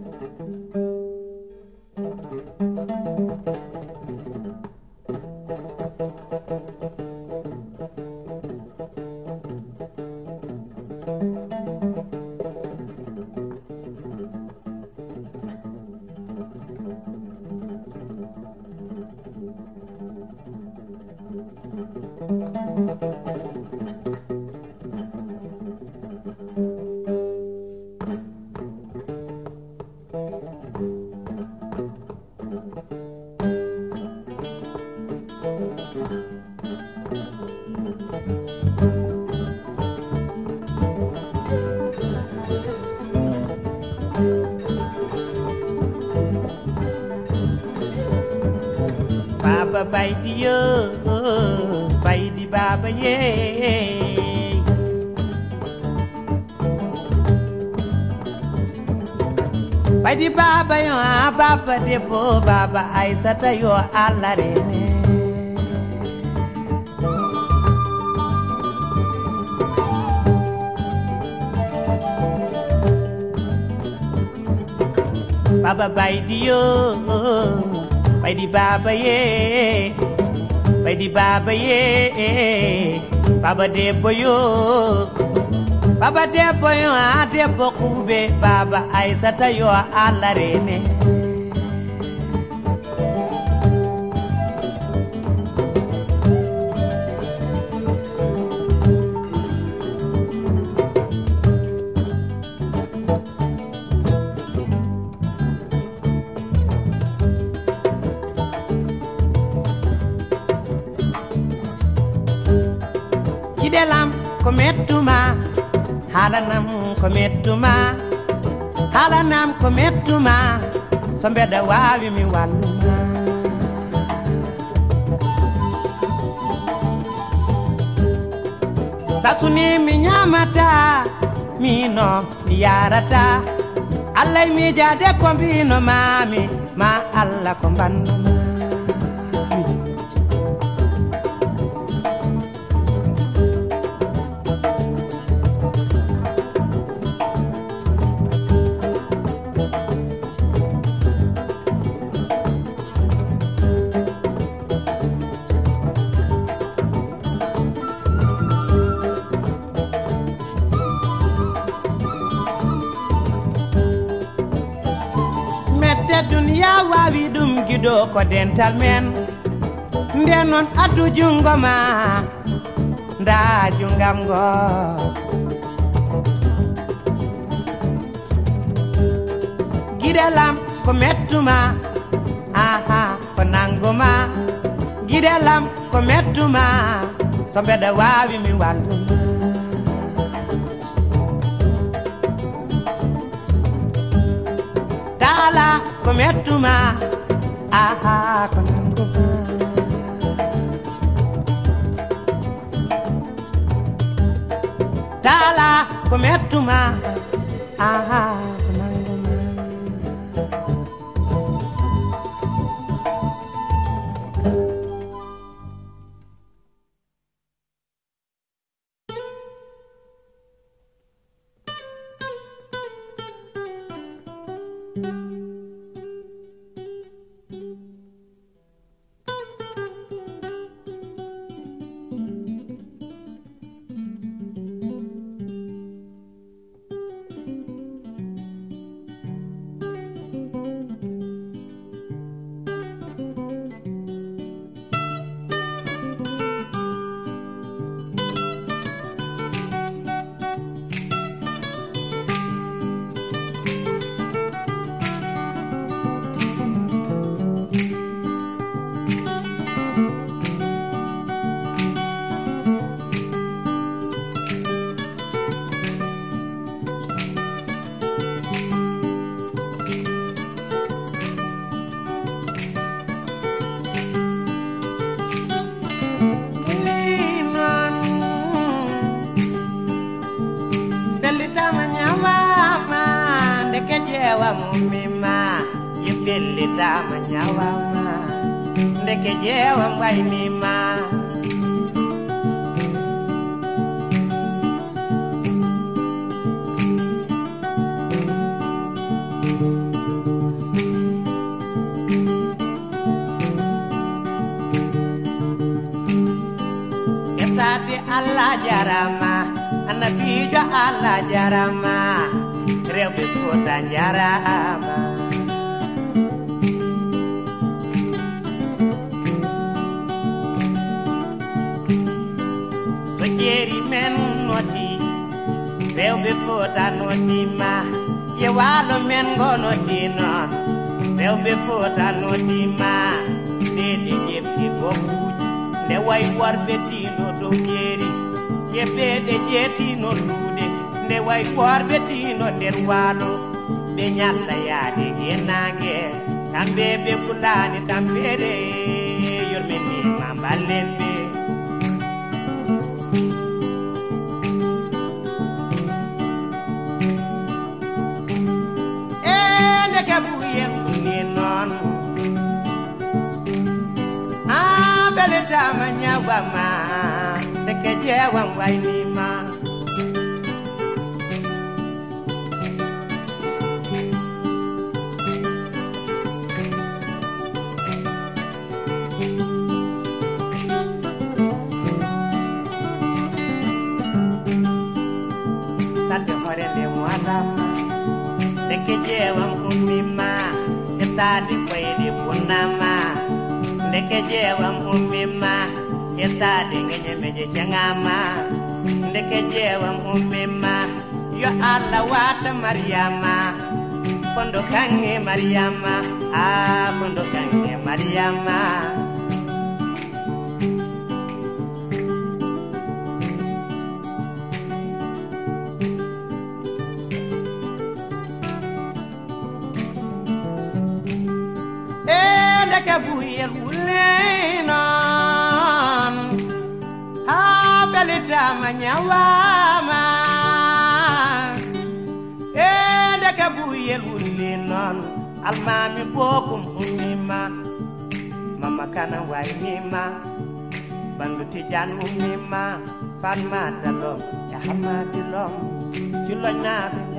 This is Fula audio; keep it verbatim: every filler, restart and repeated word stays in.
Baba baidi yo, baidi baba ye. Baidi baba yo, baba depo, baba aisata yo alarene. Baba baidi yo. Baidi baba ye, baidi baba ye, baba debo yo, baba debo yo, a debo kube, baba aisata yo alarene. Kidelam kometuma, halanam kometuma, halanam kometuma, sombeda wawi mi waluma. Satuni mi nyamata, mi no mi yarata, allai mi jade kombino mami, ma alla kombano mami. Dunia wawi dum gido ko dental men ndenon addu jungo ma nda jungam go gidelam ko mettuma aha ko nangoma gidelam ko mettuma so beda wawi mi walluma dala ko mettuma aha ko nangoma dala ko mettuma aha ko nangoma mumima yipelita manyawama ndeke jewa mwainima jarama annabijo Allah jarama rewɓe Fuuta jarama so jeeri men noti rewɓe Fuuta notima ye waalo men ngo noti noon rewɓe Fuuta notima deedi jefti bokkuji nde way worɓe tino dow jeeri jebbeɗe jeetino luuɗe nde way worɓe tino nder waalo ɓe ñalla yaade gennange kamɓe ɓe kulani tampere yorminima mballen ɓe e ndeke buyel ni noon a beletama ñawama ndeke jeewam waynima salde hore nde moalama ndeke jeewam ummima e saade koyɗe bonnama ndeke jeewam ummima e saade ŋeñemeje ceŋama ndeke jeewam ummima yo Allah wata Mariama kondo kanŋe Mariama a kondo kanŋe Mariama e ndeke buyel wulenon ha belitama ñawama e ndeke buyel wulenon almami bokum ummima mama kana waynima bandu Tijan ummima Fatma Dalom e Hamadi Lom juloñnaɓe